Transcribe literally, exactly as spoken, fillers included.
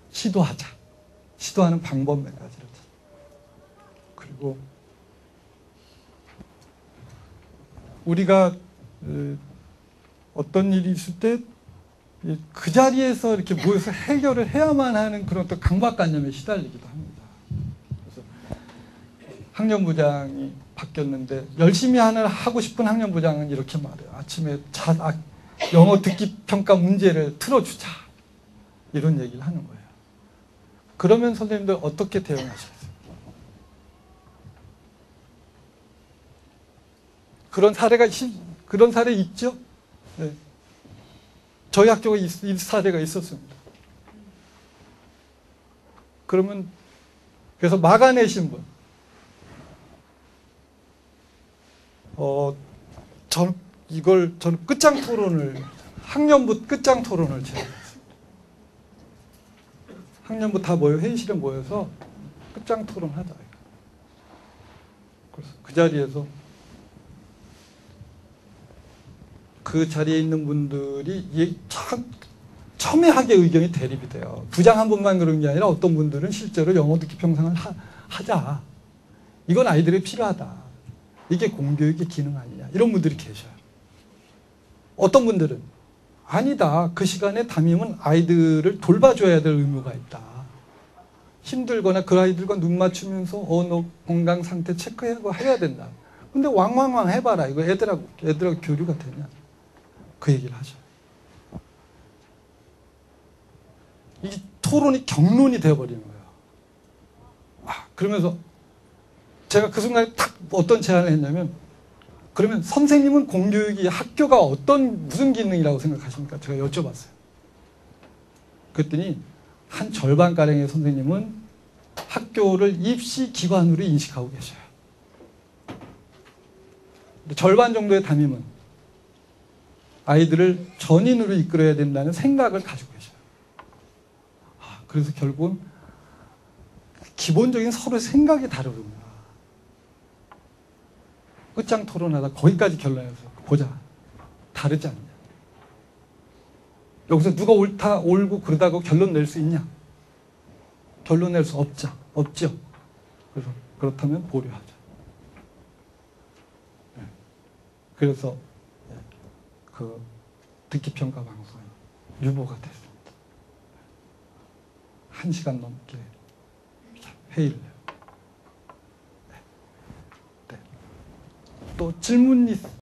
시도하자. 시도하는 방법 몇 가지를. 그리고 우리가 어떤 일이 있을 때 그 자리에서 이렇게 모여서 해결을 해야만 하는 그런 또 강박관념에 시달리기도 합니다. 그래서 학년부장이 바뀌었는데 열심히 하는 하고 싶은 학년부장은 이렇게 말해요. 아침에 자, 아, 영어 듣기 평가 문제를 틀어주자. 이런 얘기를 하는 거예요. 그러면 선생님들 어떻게 대응하시겠어요? 그런 사례가 그런 사례 있죠? 네. 저희 학교가 이 사례가 있었습니다. 그러면 그래서 막아내신 분, 어, 전 이걸 저는 끝장 토론을 학년부 끝장 토론을 제안했습니다. 학년부 다 모여 회의실에 모여서 끝장 토론하자. 그래서 그 자리에서 그 자리에 있는 분들이 참 첨예하게 의견이 대립이 돼요. 부장 한 분만 그런 게 아니라 어떤 분들은 실제로 영어 듣기 평상을 하, 하자. 이건 아이들이 필요하다. 이게 공교육의 기능 아니냐. 이런 분들이 계셔요. 어떤 분들은 아니다. 그 시간에 담임은 아이들을 돌봐줘야 될 의무가 있다. 힘들거나 그 아이들과 눈 맞추면서 언어 건강 상태 체크하고 해야 된다. 근데 왕왕왕 해봐라. 이거 애들하고 애들하고 교류가 되냐. 그 얘기를 하죠. 이 토론이 경론이 되어버리는 거예요. 아, 그러면서 제가 그 순간에 딱 어떤 제안을 했냐면, 그러면 선생님은 공교육이 학교가 어떤 무슨 기능이라고 생각하십니까? 제가 여쭤봤어요. 그랬더니 한 절반가량의 선생님은 학교를 입시 기관으로 인식하고 계셔요. 절반 정도의 담임은 아이들을 전인으로 이끌어야 된다는 생각을 가지고 계셔요. 아, 그래서 결국은 기본적인 서로의 생각이 다르구나. 끝장 토론하다 거기까지 결론해서 보자. 다르지 않냐. 여기서 누가 옳다, 옳고 그러다고 결론 낼 수 있냐? 결론 낼 수 없죠. 없죠. 그래서 그렇다면 보류하자. 네. 그래서 그 듣기평가 방송이 유보가 됐습니다. 한 시간 넘게 회의를 해요. 네. 네. 또 질문이